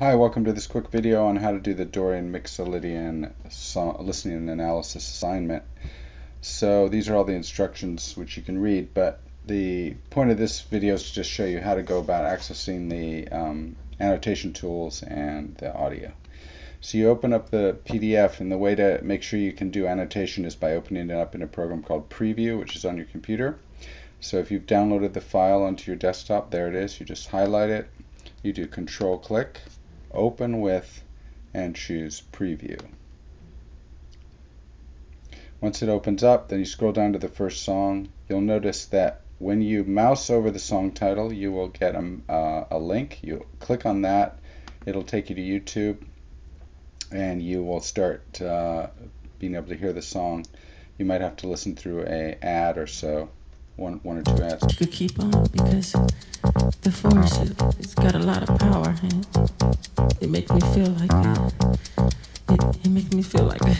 Hi, welcome to this quick video on how to do the Dorian Mixolydian listening and analysis assignment. So these are all the instructions which you can read, but the point of this video is to just show you how to go about accessing the annotation tools and the audio. So you open up the PDF, and the way to make sure you can do annotation is by opening it up in a program called Preview, which is on your computer. So if you've downloaded the file onto your desktop, there it is. You just highlight it, you do Control-click, open with, and choose Preview. Once it opens up, then you scroll down to the first song. You'll notice that when you mouse over the song title, you will get a link. You click on that, it'll take you to YouTube, and you will start being able to hear the song. You might have to listen through an ad or so, one or two ads. You could keep on because the force, it's got a lot of power, and it makes me feel like it makes me feel like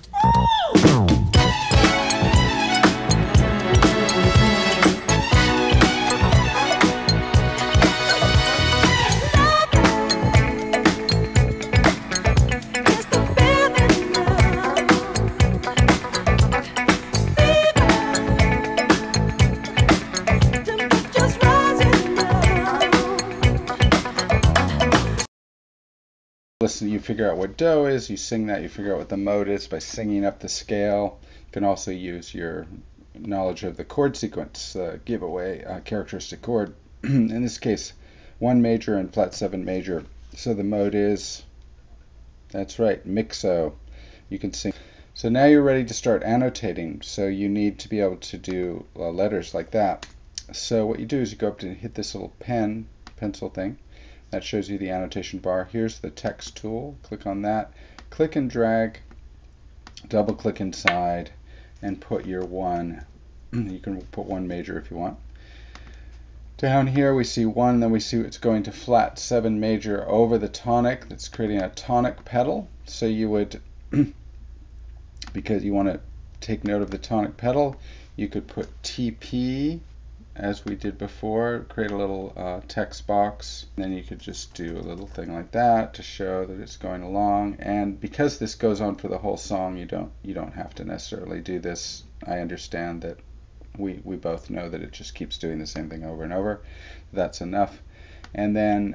Listen, you figure out what do is, you sing that, you figure out what the mode is by singing up the scale. You can also use your knowledge of the chord sequence, giveaway characteristic chord. In this case, 1 major and flat 7 major. So the mode is, that's right, mixo. You can sing. So now you're ready to start annotating. So you need to be able to do letters like that. So what you do is you go up and hit this little pencil thing. That shows you the annotation bar. Here's the text tool. Click on that. Click and drag. Double click inside and put your 1. You can put 1 major if you want. Down here we see 1, then we see it's going to flat 7 major over the tonic. That's creating a tonic pedal. So you would, because you want to take note of the tonic pedal, you could put TP as we did before, create a little text box. And then you could just do a little thing like that to show that it's going along. And because this goes on for the whole song, you don't have to necessarily do this. I understand that we both know that it just keeps doing the same thing over and over. That's enough. And then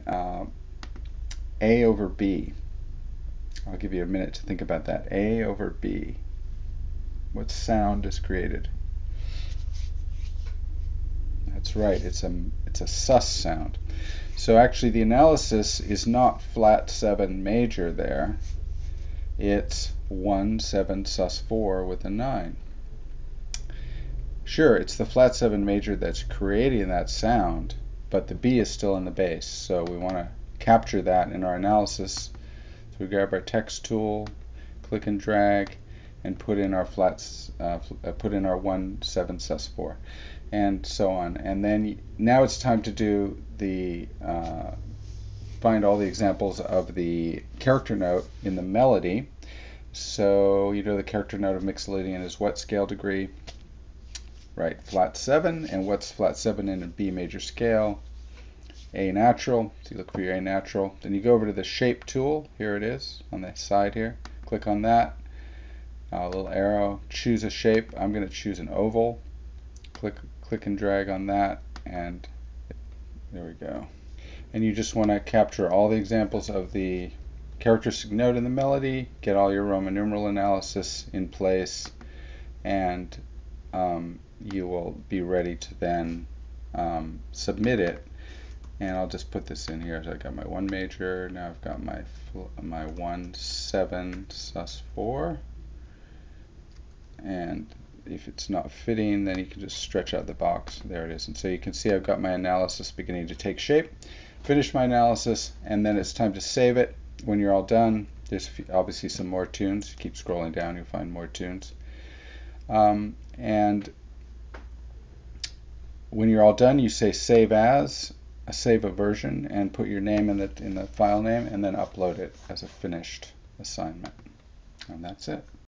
A over B. I'll give you a minute to think about that. A over B. What sound is created? That's right, it's a sus sound. So actually the analysis is not flat 7 major there. It's 1 7 sus 4 with a 9. Sure, it's the flat 7 major that's creating that sound, but the B is still in the bass. So we want to capture that in our analysis. So we grab our text tool, click and drag, and put in our flats, put in our 1 7 sus 4. And so on. And then now it's time to do the find all the examples of the character note in the melody. So you know the character note of Mixolydian is what scale degree? Right, flat 7. And what's flat 7 in a B major scale? A natural. So you look for your A natural. Then you go over to the shape tool. Here it is on the side here. Click on that. A little arrow. Choose a shape. I'm going to choose an oval. Click and drag on that, and there we go. And you just want to capture all the examples of the characteristic note in the melody, get all your Roman numeral analysis in place, and you will be ready to then submit it. And I'll just put this in here. So I got my 1 major, now I've got my 1 7 sus 4, and if it's not fitting, then you can just stretch out the box. There it is. And so you can see I've got my analysis beginning to take shape. Finish my analysis, and then it's time to save it. When you're all done, there's obviously some more tunes. Keep scrolling down, you'll find more tunes. And when you're all done, you say save as, save a version, and put your name in the file name, and then upload it as a finished assignment. And that's it.